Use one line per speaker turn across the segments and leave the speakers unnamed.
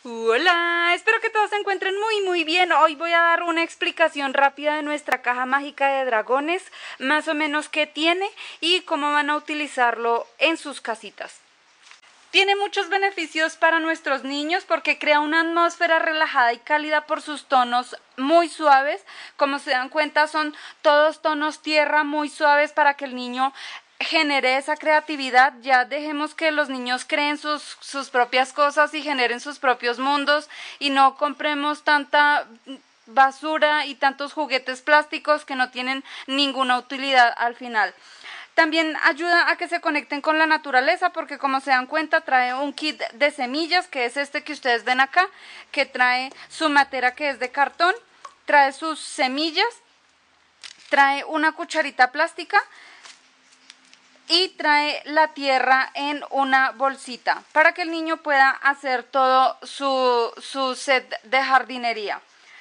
Hola, espero que todos se encuentren muy bien. Hoy voy a dar una explicación rápida de nuestra caja mágica de dragones, más o menos qué tiene y cómo van a utilizarlo en sus casitas. Tiene muchos beneficios para nuestros niños porque crea una atmósfera relajada y cálida por sus tonos muy suaves. Como se dan cuenta, son todos tonos tierra muy suaves para que el niño genere esa creatividad. Ya dejemos que los niños creen sus propias cosas y generen sus propios mundos y no compremos tanta basura y tantos juguetes plásticos que no tienen ninguna utilidad al final. También ayuda a que se conecten con la naturaleza porque, como se dan cuenta, trae un kit de semillas, que es este que ustedes ven acá, que trae su matera, que es de cartón, trae sus semillas, trae una cucharita plástica y trae la tierra en una bolsita para que el niño pueda hacer todo su set de jardinería.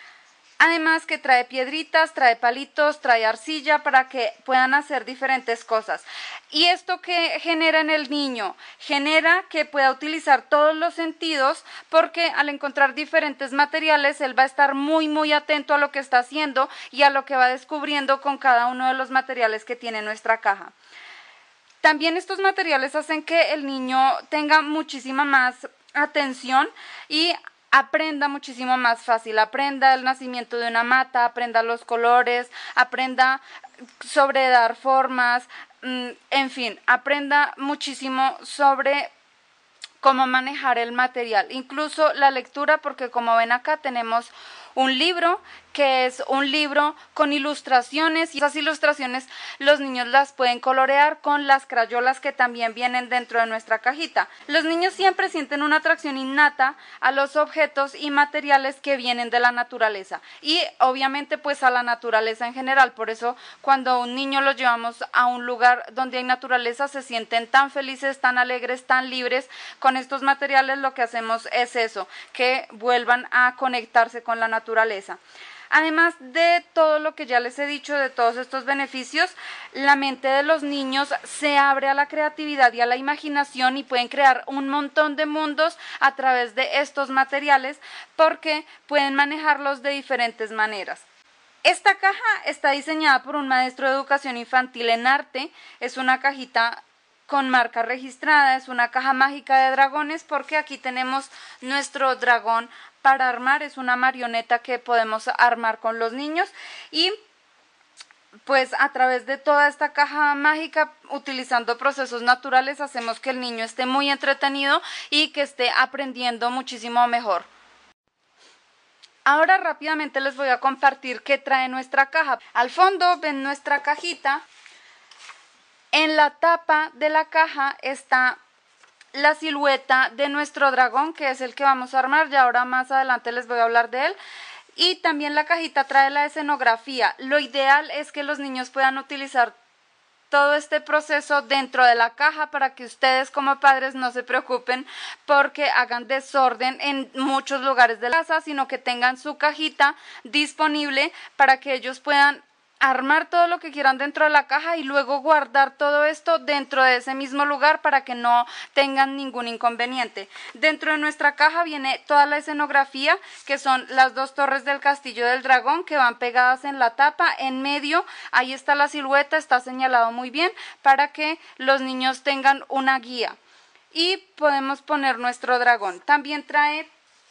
Además que trae piedritas, trae palitos, trae arcilla para que puedan hacer diferentes cosas. ¿Y esto qué genera en el niño? Genera que pueda utilizar todos los sentidos porque al encontrar diferentes materiales él va a estar muy atento a lo que está haciendo y a lo que va descubriendo con cada uno de los materiales que tiene nuestra caja. También estos materiales hacen que el niño tenga muchísima más atención y aprenda muchísimo más fácil, aprenda el nacimiento de una mata, aprenda los colores, aprenda sobre dar formas, en fin, aprenda muchísimo sobre cómo manejar el material, incluso la lectura, porque como ven acá tenemos un libro que es un libro con ilustraciones y esas ilustraciones los niños las pueden colorear con las crayolas que también vienen dentro de nuestra cajita. Los niños siempre sienten una atracción innata a los objetos y materiales que vienen de la naturaleza y obviamente pues a la naturaleza en general. Por eso cuando a un niño lo llevamos a un lugar donde hay naturaleza se sienten tan felices, tan alegres, tan libres. Con estos materiales lo que hacemos es eso, que vuelvan a conectarse con la naturaleza. Además de todo lo que ya les he dicho, de todos estos beneficios, la mente de los niños se abre a la creatividad y a la imaginación y pueden crear un montón de mundos a través de estos materiales porque pueden manejarlos de diferentes maneras. Esta caja está diseñada por un maestro de educación infantil en arte, es una cajita con marca registrada, es una caja mágica de dragones porque aquí tenemos nuestro dragón para armar, es una marioneta que podemos armar con los niños y pues a través de toda esta caja mágica, utilizando procesos naturales, hacemos que el niño esté muy entretenido y que esté aprendiendo muchísimo mejor. Ahora rápidamente les voy a compartir qué trae nuestra caja. Al fondo ven nuestra cajita. En la tapa de la caja está la silueta de nuestro dragón, que es el que vamos a armar, ya ahora más adelante les voy a hablar de él. Y también la cajita trae la escenografía. Lo ideal es que los niños puedan utilizar todo este proceso dentro de la caja para que ustedes como padres no se preocupen porque hagan desorden en muchos lugares de la casa, sino que tengan su cajita disponible para que ellos puedan armar todo lo que quieran dentro de la caja y luego guardar todo esto dentro de ese mismo lugar para que no tengan ningún inconveniente. Dentro de nuestra caja viene toda la escenografía, que son las dos torres del castillo del dragón que van pegadas en la tapa. En medio ahí está la silueta, está señalado muy bien para que los niños tengan una guía y podemos poner nuestro dragón. También trae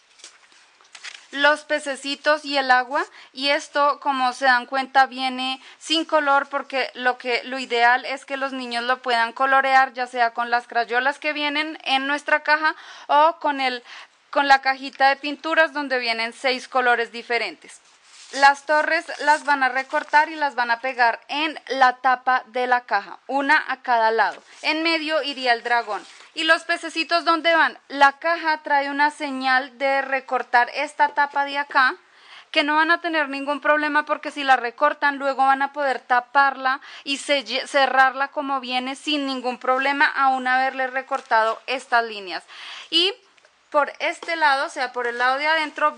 los pececitos y el agua, y esto, como se dan cuenta, viene sin color porque lo ideal es que los niños lo puedan colorear, ya sea con las crayolas que vienen en nuestra caja o con la cajita de pinturas donde vienen 6 colores diferentes. Las torres las van a recortar y las van a pegar en la tapa de la caja, una a cada lado. En medio iría el dragón. ¿Y los pececitos dónde van? La caja trae una señal de recortar esta tapa de acá, que no van a tener ningún problema porque si la recortan luego van a poder taparla y cerrarla como viene sin ningún problema, aún haberle recortado estas líneas. Y por este lado, o sea por el lado de adentro,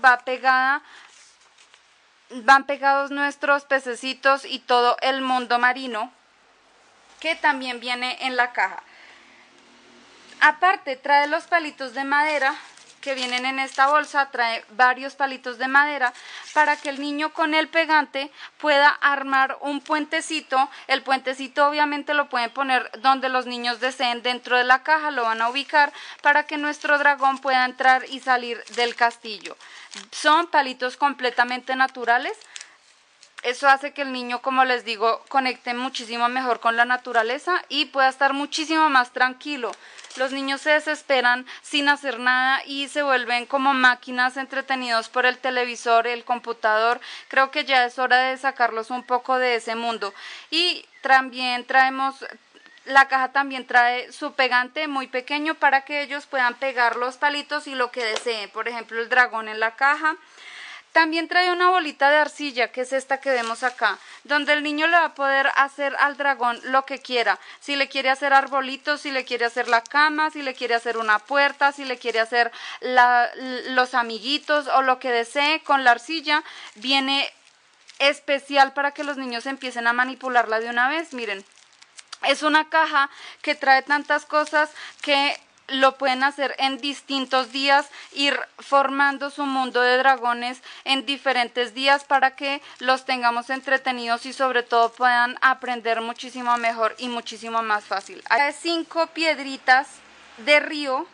van pegados nuestros pececitos y todo el mundo marino que también viene en la caja. Aparte trae los palitos de madera que vienen en esta bolsa trae varios palitos de madera para que el niño con el pegante pueda armar un puentecito. El puentecito obviamente lo pueden poner donde los niños deseen dentro de la caja, lo van a ubicar para que nuestro dragón pueda entrar y salir del castillo. Son palitos completamente naturales. Eso hace que el niño, como les digo, conecte muchísimo mejor con la naturaleza y pueda estar muchísimo más tranquilo. Los niños se desesperan sin hacer nada y se vuelven como máquinas entretenidos por el televisor, el computador. Creo que ya es hora de sacarlos un poco de ese mundo. Y también la caja también trae su pegante muy pequeño para que ellos puedan pegar los palitos y lo que deseen. Por ejemplo, el dragón en la caja. También trae una bolita de arcilla, que es esta que vemos acá, donde el niño le va a poder hacer al dragón lo que quiera. Si le quiere hacer arbolitos, si le quiere hacer la cama, si le quiere hacer una puerta, si le quiere hacer los amiguitos o lo que desee con la arcilla, viene especial para que los niños empiecen a manipularla de una vez. Miren, es una caja que trae tantas cosas que lo pueden hacer en distintos días, ir formando su mundo de dragones en diferentes días para que los tengamos entretenidos y sobre todo puedan aprender muchísimo mejor y muchísimo más fácil. Hay 5 piedritas de río,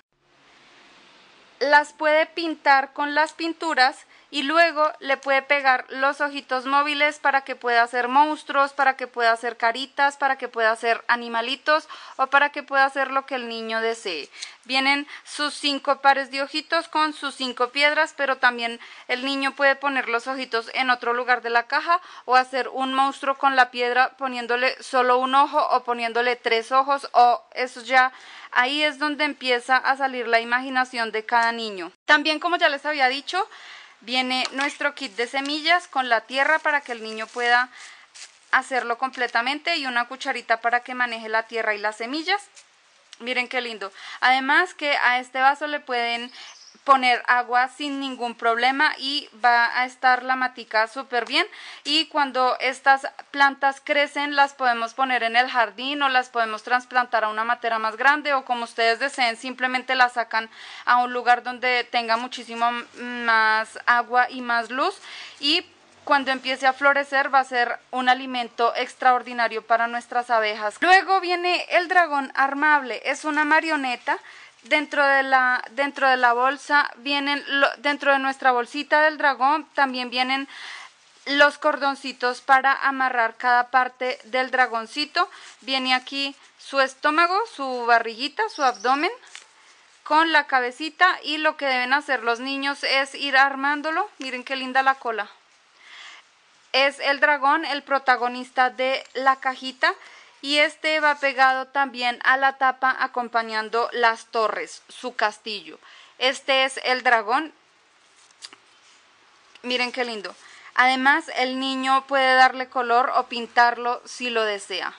las puede pintar con las pinturas y luego le puede pegar los ojitos móviles para que pueda hacer monstruos, para que pueda hacer caritas, para que pueda hacer animalitos o para que pueda hacer lo que el niño desee. Vienen sus 5 pares de ojitos con sus 5 piedras, pero también el niño puede poner los ojitos en otro lugar de la caja o hacer un monstruo con la piedra poniéndole solo un ojo o poniéndole 3 ojos, o eso ya, ahí es donde empieza a salir la imaginación de cada niño. También, como ya les había dicho, viene nuestro kit de semillas con la tierra para que el niño pueda hacerlo completamente y una cucharita para que maneje la tierra y las semillas. Miren qué lindo. Además que a este vaso le pueden poner agua sin ningún problema y va a estar la matica súper bien. Y cuando estas plantas crecen las podemos poner en el jardín o las podemos trasplantar a una matera más grande o como ustedes deseen, simplemente las sacan a un lugar donde tenga muchísimo más agua y más luz, y cuando empiece a florecer va a ser un alimento extraordinario para nuestras abejas. Luego viene el dragón armable, es una marioneta. Dentro de la bolsa dentro de nuestra bolsita del dragón también vienen los cordoncitos para amarrar cada parte del dragoncito. Viene aquí su estómago, su barriguita, su abdomen con la cabecita, y lo que deben hacer los niños es ir armándolo. Miren qué linda la cola. Es el dragón el protagonista de la cajita. Y este va pegado también a la tapa acompañando las torres, su castillo. Este es el dragón. Miren qué lindo. Además, el niño puede darle color o pintarlo si lo desea.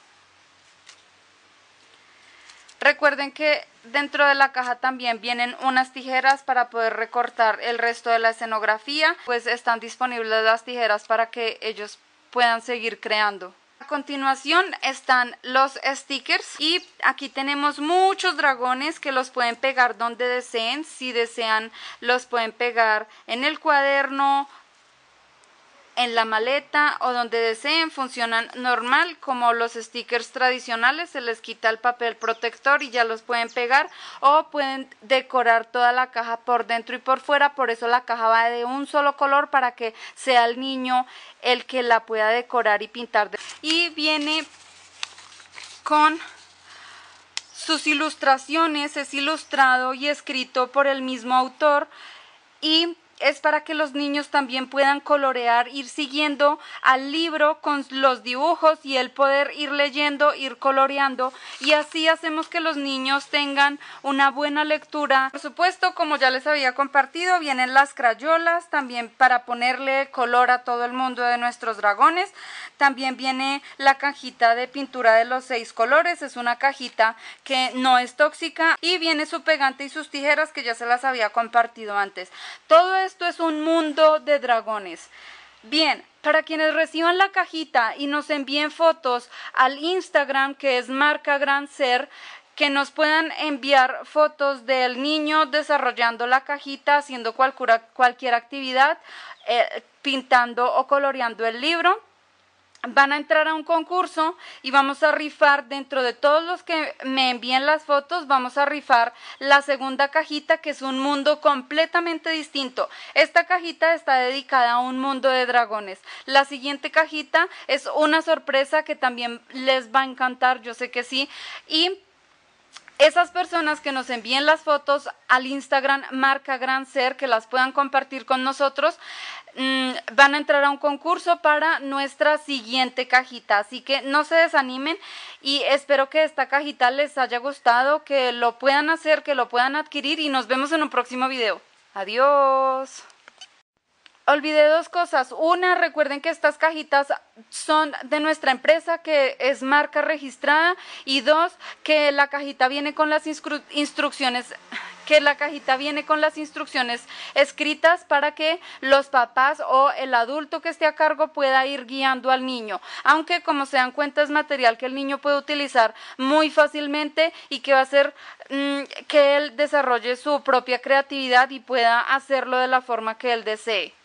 Recuerden que dentro de la caja también vienen unas tijeras para poder recortar el resto de la escenografía. Pues están disponibles las tijeras para que ellos puedan seguir creando. A continuación están los stickers y aquí tenemos muchos dragones que los pueden pegar donde deseen. Si desean los pueden pegar en el cuaderno, en la maleta o donde deseen. Funcionan normal como los stickers tradicionales, se les quita el papel protector y ya los pueden pegar, o pueden decorar toda la caja por dentro y por fuera. Por eso la caja va de un solo color para que sea el niño el que la pueda decorar y pintar. Y viene con sus ilustraciones, es ilustrado y escrito por el mismo autor y es para que los niños también puedan colorear, ir siguiendo al libro con los dibujos y el poder ir leyendo, ir coloreando, y así hacemos que los niños tengan una buena lectura. Por supuesto, como ya les había compartido, vienen las crayolas también para ponerle color a todo el mundo de nuestros dragones. También viene la cajita de pintura de los 6 colores, es una cajita que no es tóxica, y viene su pegante y sus tijeras que ya se las había compartido antes. Todo esto es un mundo de dragones. Bien, para quienes reciban la cajita y nos envíen fotos al Instagram, que es marca Gran Ser, que nos puedan enviar fotos del niño desarrollando la cajita, haciendo cualquier actividad, pintando o coloreando el libro. Van a entrar a un concurso y vamos a rifar, dentro de todos los que me envíen las fotos, vamos a rifar la segunda cajita, que es un mundo completamente distinto. Esta cajita está dedicada a un mundo de dragones. La siguiente cajita es una sorpresa que también les va a encantar, yo sé que sí. Y esas personas que nos envíen las fotos al Instagram marca Gran Ser, que las puedan compartir con nosotros, van a entrar a un concurso para nuestra siguiente cajita. Así que no se desanimen y espero que esta cajita les haya gustado, que lo puedan hacer, que lo puedan adquirir, y nos vemos en un próximo video. Adiós. Olvidé dos cosas. Una, recuerden que estas cajitas son de nuestra empresa, que es marca registrada. Y dos, que la cajita viene con las instrucciones escritas para que los papás o el adulto que esté a cargo pueda ir guiando al niño. Aunque, como se dan cuenta, es material que el niño puede utilizar muy fácilmente y que va a hacer que él desarrolle su propia creatividad y pueda hacerlo de la forma que él desee.